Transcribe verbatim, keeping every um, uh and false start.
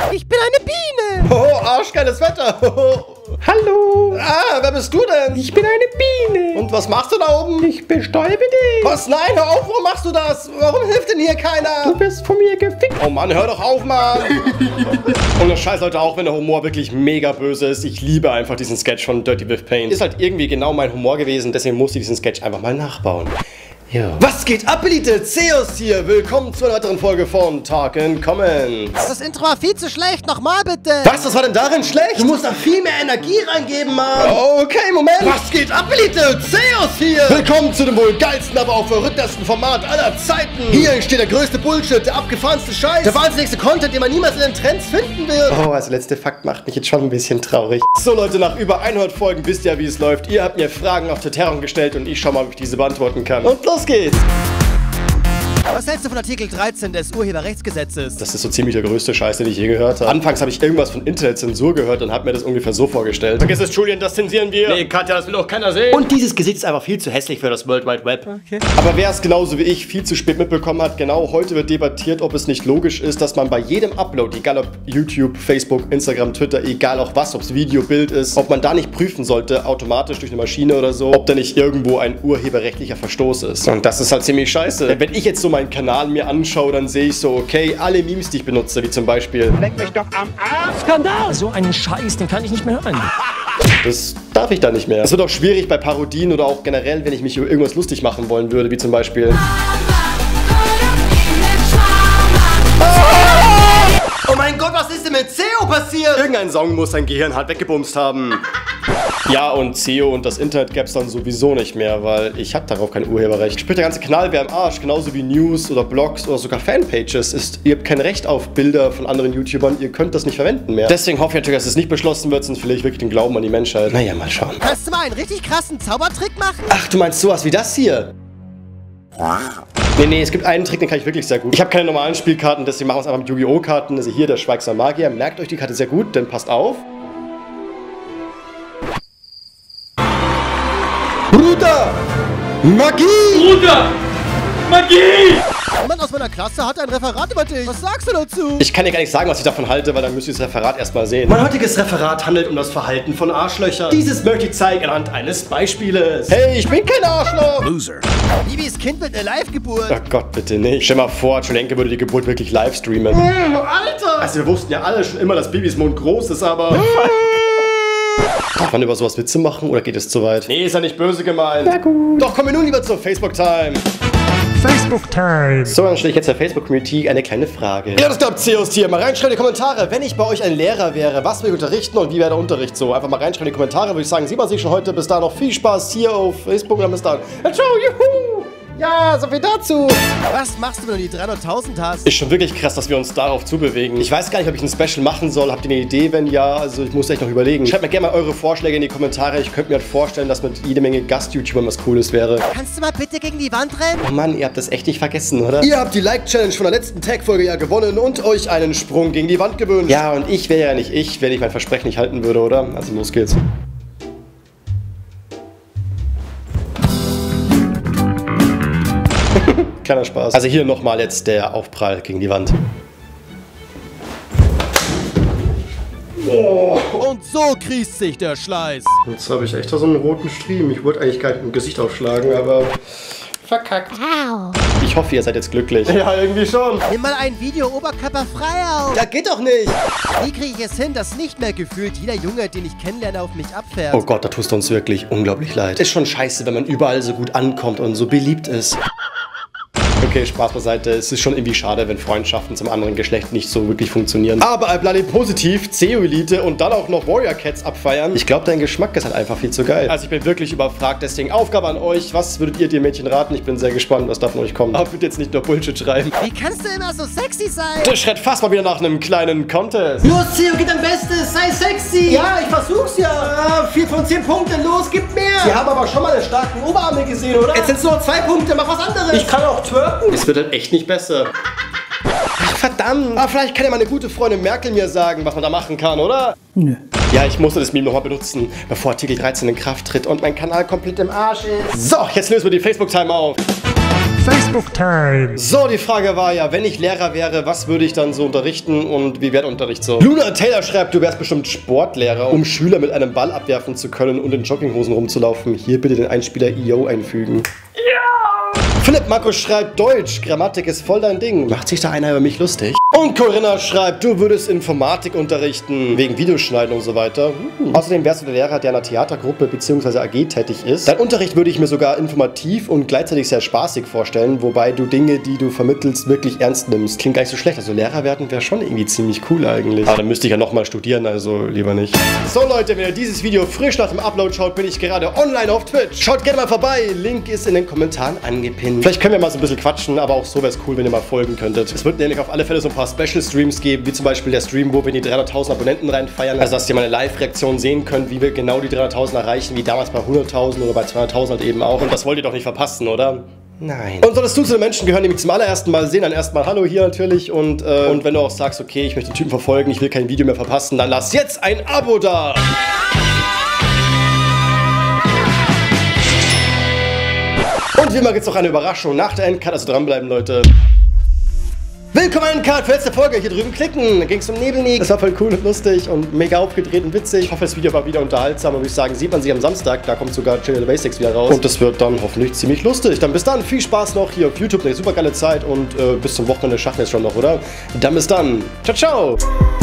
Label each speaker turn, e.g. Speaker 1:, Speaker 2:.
Speaker 1: Ich bin eine Biene.
Speaker 2: Oh, arschgeiles Wetter.
Speaker 1: Hallo.
Speaker 2: Ah, wer bist du denn?
Speaker 1: Ich bin eine Biene.
Speaker 2: Und was machst du da oben?
Speaker 1: Ich bestäube dich.
Speaker 2: Was? Nein, hör auf, warum machst du das? Warum hilft denn hier keiner?
Speaker 1: Du wirst von mir gefickt.
Speaker 2: Oh Mann, hör doch auf, Mann. Und das Scheiß, Leute, auch wenn der Humor wirklich mega böse ist, ich liebe einfach diesen Sketch von Dirty with Paint. Ist halt irgendwie genau mein Humor gewesen, deswegen musste ich diesen Sketch einfach mal nachbauen. Ja. Was geht ab, Elite? Zeus hier. Willkommen zu einer weiteren Folge von Talk in Comments.
Speaker 1: Das Intro war viel zu schlecht. Nochmal bitte.
Speaker 2: Was? Was war denn darin schlecht? Du musst da viel mehr Energie reingeben, Mann. Okay, Moment. Was geht ab, Elite? Zeus hier. Willkommen zu dem wohl geilsten, aber auch verrücktesten Format aller Zeiten. Hier entsteht der größte Bullshit, der abgefahrenste Scheiß, der wahnsinnigste Content, den man niemals in den Trends finden wird. Oh, also letzte Fakt macht mich jetzt schon ein bisschen traurig. So, Leute, nach über hundert Folgen wisst ihr ja, wie es läuft. Ihr habt mir Fragen auf der Terror gestellt und ich schau mal, ob ich diese beantworten kann. Und los geht's.
Speaker 1: Was hältst du von Artikel dreizehn des Urheberrechtsgesetzes?
Speaker 2: Das ist so ziemlich der größte Scheiß, den ich je gehört habe. Anfangs habe ich irgendwas von Internetzensur gehört und habe mir das ungefähr so vorgestellt. Vergiss es, Julian, das zensieren wir. Nee, Katja, das will auch keiner sehen. Und dieses Gesicht ist einfach viel zu hässlich für das World Wide Web. Okay. Aber wer es genauso wie ich viel zu spät mitbekommen hat, genau heute wird debattiert, ob es nicht logisch ist, dass man bei jedem Upload, egal ob YouTube, Facebook, Instagram, Twitter, egal auch was, ob es Video, Bild ist, ob man da nicht prüfen sollte, automatisch durch eine Maschine oder so, ob da nicht irgendwo ein urheberrechtlicher Verstoß ist. Und das ist halt ziemlich scheiße. Denn wenn ich jetzt so meinen Kanal mir anschaue, dann sehe ich so, okay, alle Memes, die ich benutze, wie zum Beispiel
Speaker 3: leck mich doch am Arsch.
Speaker 1: Skandal! So einen Scheiß, den kann ich nicht mehr hören.
Speaker 2: Das darf ich da nicht mehr. Es wird auch schwierig bei Parodien oder auch generell, wenn ich mich über irgendwas lustig machen wollen würde, wie zum Beispiel oh mein Gott, was ist denn mit C E O passiert? Irgendein Song muss sein Gehirn halt weggebumst haben. Ja, und C E O und das Internet gäbe es dann sowieso nicht mehr, weil ich habe darauf kein Urheberrecht. Sprich, der ganze Kanal wäre am Arsch, genauso wie News oder Blogs oder sogar Fanpages. Ist, ihr habt kein Recht auf Bilder von anderen YouTubern, ihr könnt das nicht verwenden mehr. Deswegen hoffe ich natürlich, dass es nicht beschlossen wird, sonst verliere ich wirklich den Glauben an die Menschheit. Naja, mal schauen.
Speaker 1: Kannst du mal einen richtig krassen Zaubertrick machen?
Speaker 2: Ach, du meinst sowas wie das hier? Nee, nee, es gibt einen Trick, den kann ich wirklich sehr gut. Ich habe keine normalen Spielkarten, deswegen machen wir es einfach mit Yu-Gi-Oh! Karten. Also hier der schweigsame Magier. Merkt euch die Karte sehr gut, denn passt auf. Bruder! Magie!
Speaker 3: Bruder! Magie!
Speaker 1: Jemand aus meiner Klasse hat ein Referat über dich. Was sagst du dazu?
Speaker 2: Ich kann dir gar nicht sagen, was ich davon halte, weil dann müsst ihr das Referat erstmal sehen. Mein heutiges Referat handelt um das Verhalten von Arschlöchern. Dieses möchte ich zeigen anhand eines Beispieles. Hey, ich bin kein Arschloch!
Speaker 3: Loser.
Speaker 1: Bibis Kind wird eine Live-Geburt.
Speaker 2: Oh Gott, bitte nicht. Stell mal vor, Julenke würde die Geburt wirklich live streamen. Mm, Alter! Also wir wussten ja alle schon immer, dass Bibis Mund groß ist, aber... Darf man über sowas Witze machen oder geht es zu weit? Nee, ist ja nicht böse gemeint. Na gut. Doch kommen wir nun lieber zur Facebook-Time.
Speaker 3: Facebook-Time.
Speaker 2: So, dann stelle ich jetzt der Facebook-Community eine kleine Frage. Ja, das glaubt Zeus hier. Mal reinschreiben in die Kommentare. Wenn ich bei euch ein Lehrer wäre, was will ich unterrichten und wie wäre der Unterricht so? Einfach mal reinschreiben in die Kommentare, würde ich sagen. Sieht man sich schon heute. Bis da noch viel Spaß hier auf Facebook und dann bis dann. Ciao, juhu! Ja, so viel dazu.
Speaker 1: Was machst du, wenn du die dreihunderttausend hast?
Speaker 2: Ist schon wirklich krass, dass wir uns darauf zubewegen. Ich weiß gar nicht, ob ich ein Special machen soll. Habt ihr eine Idee? Wenn ja, also ich muss echt noch überlegen. Schreibt mir gerne mal eure Vorschläge in die Kommentare. Ich könnte mir halt vorstellen, dass mit jede Menge Gast-YouTubern was Cooles wäre.
Speaker 1: Kannst du mal bitte gegen die Wand rennen?
Speaker 2: Oh Mann, ihr habt das echt nicht vergessen, oder? Ihr habt die Like-Challenge von der letzten Tag-Folge ja gewonnen und euch einen Sprung gegen die Wand gewünscht. Ja, und ich wäre ja nicht ich, wenn ich mein Versprechen nicht halten würde, oder? Also los geht's. Kleiner Spaß. Also hier nochmal jetzt der Aufprall gegen die Wand.
Speaker 1: Oh. Und so kriegt sich der Schleiß.
Speaker 2: Jetzt habe ich echt so einen roten Stream. Ich wollte eigentlich gar nicht im Gesicht aufschlagen, aber verkackt.
Speaker 1: Au.
Speaker 2: Ich hoffe, ihr seid jetzt glücklich. Ja, irgendwie schon.
Speaker 1: Nimm mal ein Video oberkörperfrei auf.
Speaker 2: Ja, geht doch nicht.
Speaker 1: Wie kriege ich es hin, dass nicht mehr gefühlt jeder Junge, den ich kennenlerne, auf mich abfährt?
Speaker 2: Oh Gott, da tust du uns wirklich unglaublich leid. Ist schon scheiße, wenn man überall so gut ankommt und so beliebt ist. Okay, Spaß beiseite. Es ist schon irgendwie schade, wenn Freundschaften zum anderen Geschlecht nicht so wirklich funktionieren. Aber Alblali positiv, C E O-Elite und dann auch noch Warrior Cats abfeiern. Ich glaube, dein Geschmack ist halt einfach viel zu geil. Also ich bin wirklich überfragt, deswegen Aufgabe an euch. Was würdet ihr dir Mädchen raten? Ich bin sehr gespannt, was da von euch kommt. Aber bitte jetzt nicht nur Bullshit schreiben.
Speaker 1: Wie kannst du immer so sexy sein?
Speaker 2: Das schreit fast mal wieder nach einem kleinen Contest.
Speaker 1: Los, C E O, gib dein Bestes, sei sexy. Ja, ich versuch's ja. Ah, vier von zehn Punkte, los, gib mehr.
Speaker 2: Sie haben aber schon mal eine starken Oberarme gesehen, oder?
Speaker 1: Jetzt sind's nur zwei Punkte, mach was anderes.
Speaker 2: Ich kann auch twerken. Es wird halt echt nicht besser. Ach, verdammt. Aber vielleicht kann ja meine gute Freundin Merkel mir sagen, was man da machen kann, oder?
Speaker 1: Nö.
Speaker 2: Ja, ich musste das Meme nochmal benutzen, bevor Artikel dreizehn in Kraft tritt und mein Kanal komplett im Arsch ist. So, jetzt lösen wir die Facebook-Time auf.
Speaker 3: Facebook Time.
Speaker 2: So, die Frage war ja, wenn ich Lehrer wäre, was würde ich dann so unterrichten und wie wäre der Unterricht so? Luna Taylor schreibt, du wärst bestimmt Sportlehrer, um Schüler mit einem Ball abwerfen zu können und in Jogginghosen rumzulaufen. Hier bitte den Einspieler I O einfügen. Ja! Philipp Markus schreibt, Deutsch, Grammatik ist voll dein Ding. Macht sich da einer über mich lustig? Und Corinna schreibt, du würdest Informatik unterrichten, wegen Videoschneiden und so weiter. Hm. Außerdem wärst du der Lehrer, der in einer Theatergruppe bzw. A G tätig ist. Dein Unterricht würde ich mir sogar informativ und gleichzeitig sehr spaßig vorstellen, wobei du Dinge, die du vermittelst, wirklich ernst nimmst. Klingt gar nicht so schlecht. Also Lehrer werden wäre schon irgendwie ziemlich cool eigentlich. Aber dann müsste ich ja nochmal studieren, also lieber nicht. So Leute, wenn ihr dieses Video frisch nach dem Upload schaut, bin ich gerade online auf Twitch. Schaut gerne mal vorbei, Link ist in den Kommentaren angepinnt. Vielleicht können wir mal so ein bisschen quatschen, aber auch so wäre es cool, wenn ihr mal folgen könntet. Es wird nämlich auf alle Fälle so ein paar Special Streams geben, wie zum Beispiel der Stream, wo wir die dreihunderttausend Abonnenten reinfeiern. Also dass ihr meine Live-Reaktion sehen könnt, wie wir genau die dreihunderttausend erreichen, wie damals bei hunderttausend oder bei zweihunderttausend halt eben auch. Und das wollt ihr doch nicht verpassen, oder? Nein. Und solltest du zu den Menschen gehören, die mich zum allerersten Mal sehen, dann erstmal Hallo hier natürlich. Und, äh, und wenn du auch sagst, okay, ich möchte den Typen verfolgen, ich will kein Video mehr verpassen, dann lass jetzt ein Abo da! Und wie immer gibt es noch eine Überraschung nach der Endcard, also dranbleiben, Leute. Willkommen in Endcard, für letzte Folge, hier drüben klicken. Da ging es um Nebelnik. Das war voll cool und lustig und mega aufgedreht und witzig. Ich hoffe, das Video war wieder unterhaltsam und würde ich sagen, sieht man sich am Samstag. Da kommt sogar Channel Basics wieder raus. Und das wird dann hoffentlich ziemlich lustig. Dann bis dann, viel Spaß noch hier auf YouTube, eine super geile Zeit und äh, bis zum Wochenende schaffen wir es schon noch, oder? Dann bis dann. Ciao, ciao.